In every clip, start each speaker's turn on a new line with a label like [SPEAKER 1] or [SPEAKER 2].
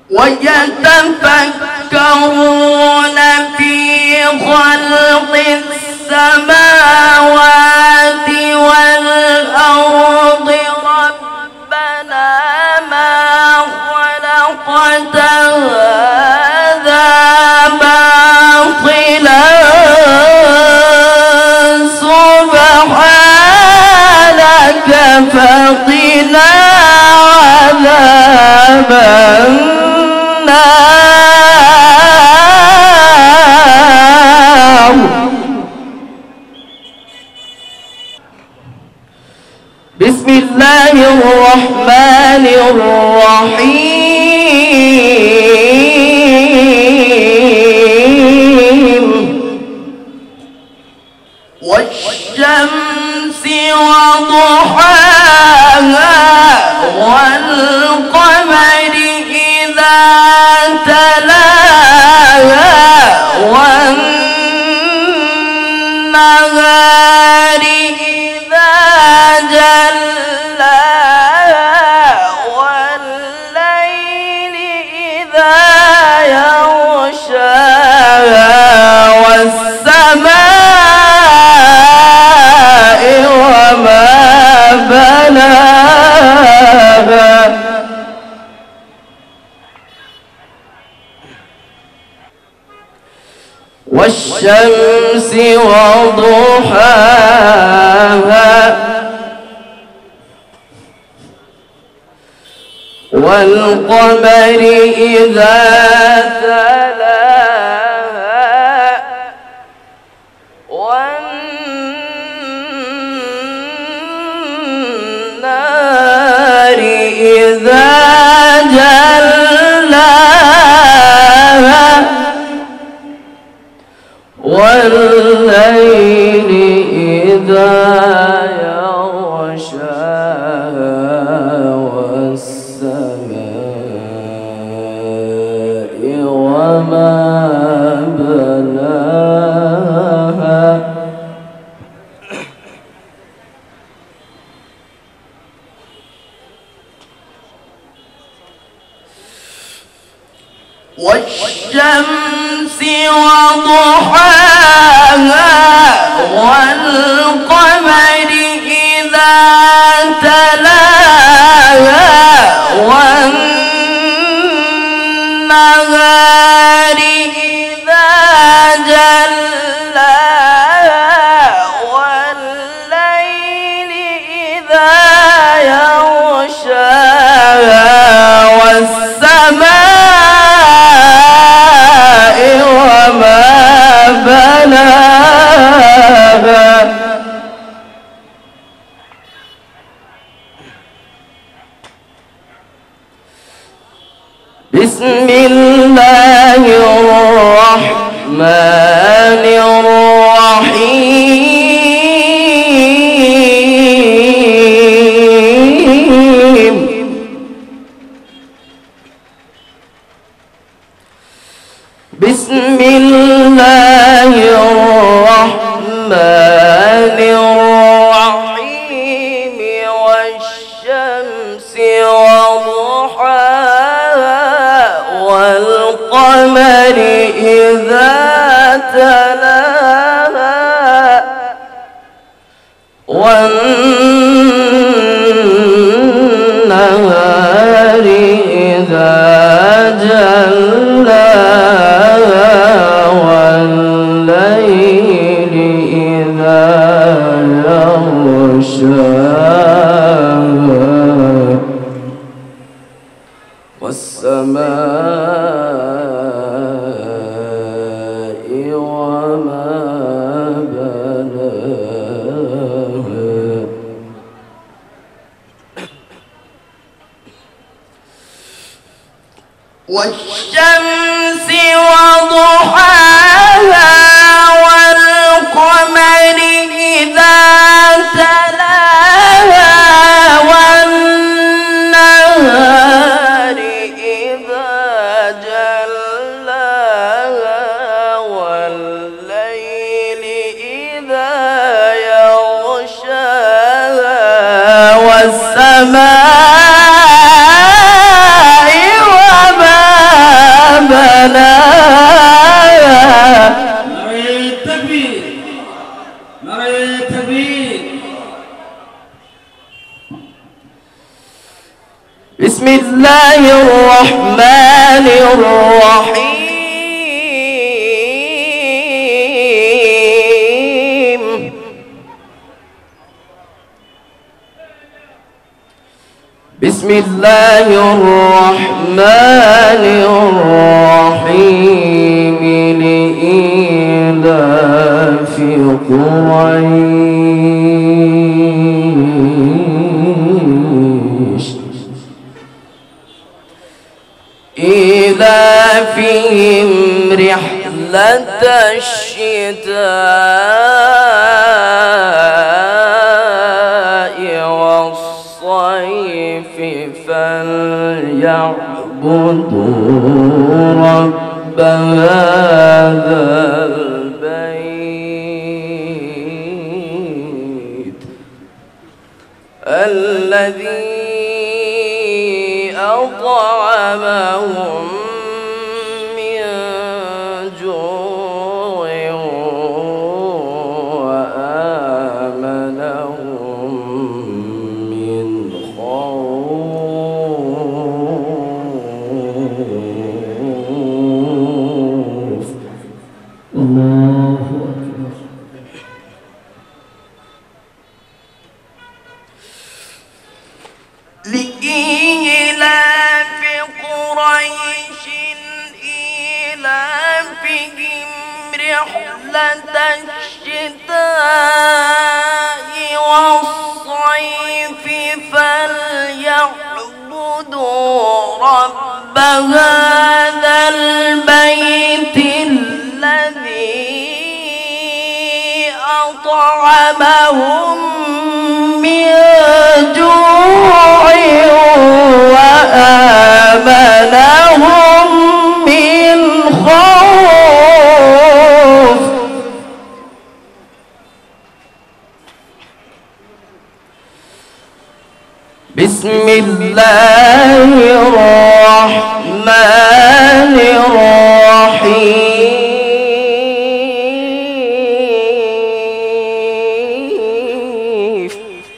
[SPEAKER 1] ويتفكرون في خلق السماوات والأرض ربنا ما خلقت هذا باطلا سبحانك فقنا عذاب النار. بسم الله الرحمن الرحيم. والشمس وضحاها والقمر إذا تلاها والنهار إذا جلاها والليل إذا يغشاها والسماء وما بناها. والشمس وضحاها والقمر إذا تلاها والنهار إذا جلاها والليل إذا يغشاها والسماء وما بناها. والشمس وضحاها والقمر إذا تلاها والنهار إذا جلاها والليل إذا يغشاها والسماء وما بناها. بسم الله الرحمن الرحيم. بسم الله الرحمن الرحيم. والشمس وضحاها والقمر إذا تلاها والنهار إذا جلاها والليل إذا يغشاها والسماء وما بناها. والشمس وضحاها والقمر إذا تلاها والنهار إذا جلاها والليل إذا يغشاها والسماء وما الله الرحمن الرحيم بسم الله الرحمن الرحيم لإيلاف قريش إيلافهم رحلة الشتاء والصيف فليعبدوا رب هذا البيت الذي أطعمهم من جوع وآمنهم من خوف. الله أكبر. لإيلاف قريش إيلافهم رحلة الشتاء والصيف فليعبدوا رب هذا البيت الذي أطعمهم من جوع وآمنهم من خوف. بسم الله الرحمن الرحيم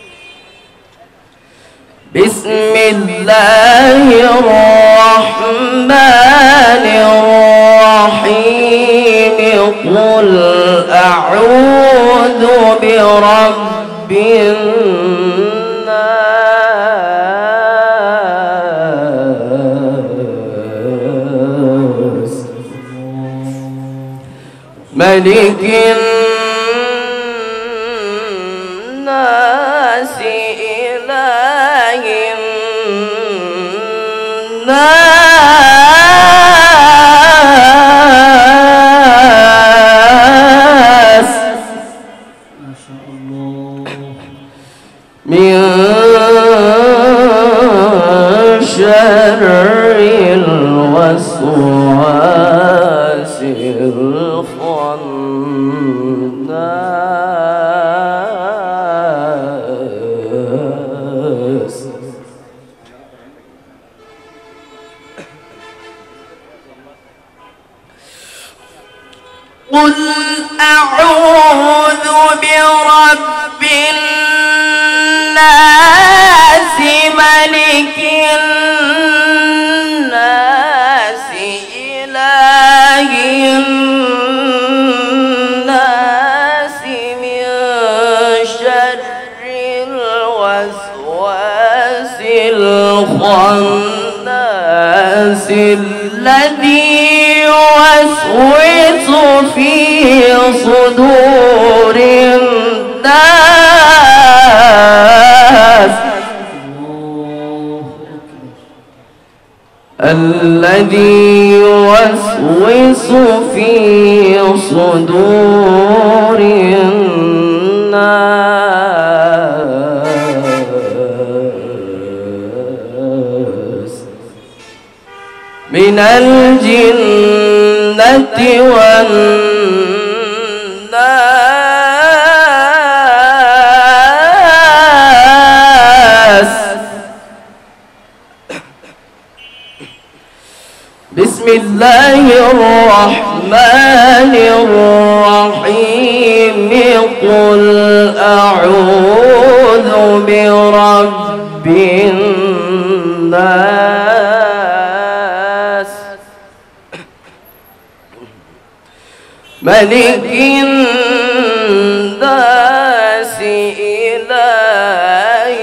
[SPEAKER 1] بسم الله الرحمن الرحيم قل أعوذ برب الناس ملك الناس إله الناس ما شاء الله من شر الوسواس الخناس. قل أعوذ برب الناس ملك الناس إله الناس من شر الوسواس الخناس الذي يوسوس في صدور الناس الذي يوسوس في صدور الناس من الجنة والناس. بسم الله الرحمن الرحيم قل أعوذ برب الناس ملك الناس إله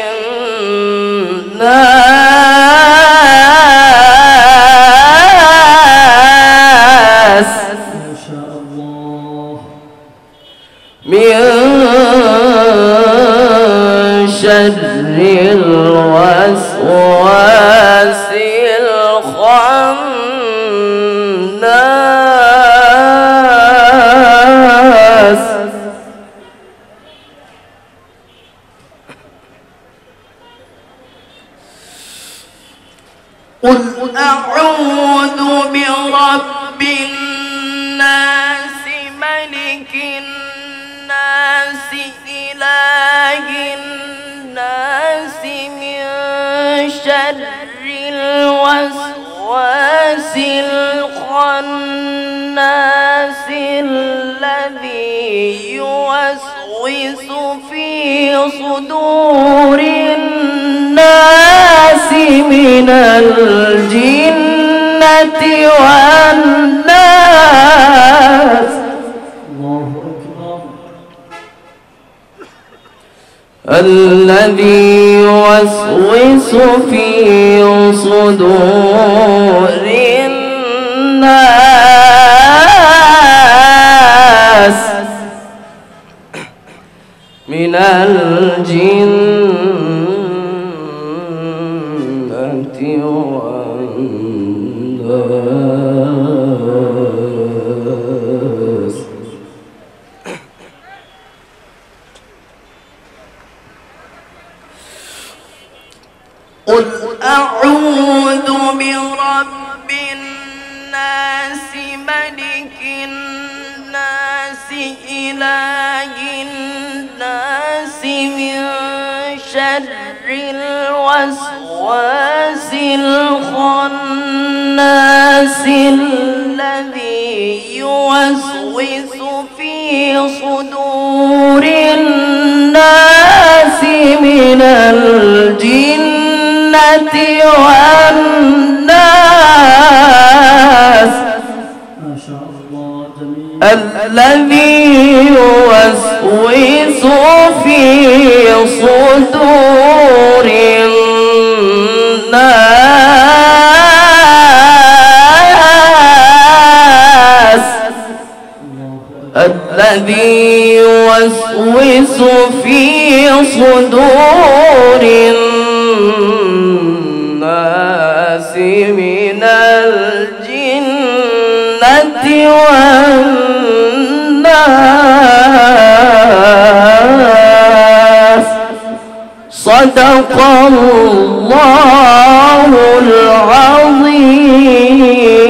[SPEAKER 1] الناس
[SPEAKER 2] ما شاء الله.
[SPEAKER 1] من شر الوسواس الخناس. قل أعوذ برب الناس ملك الناس إله الناس من شر الوسواس الخناس الذي يوسوس في صدور الناس من الجنة والناس.
[SPEAKER 2] الله أكبر.
[SPEAKER 1] الذي يوسوس في صدور الناس من الجنة والناس. قل أعوذ برب الناس ملك الناس إله الناس من شر الوسواس الخناس الذي يوسوس في صدور الناس من الجنة والناس.
[SPEAKER 2] ما شاء الله. جميل.
[SPEAKER 1] الذي يوسوس في صدور الناس. الذي يوسوس في صدور الناس من الجنة والناس. صدق الله العظيم.